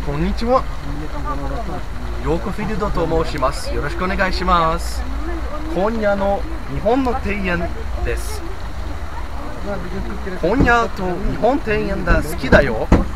こんにちは。ヨーコフィルドと申します。よろしくお願いします。今夜の日本の庭園です。今夜と日本庭園が好きだよ。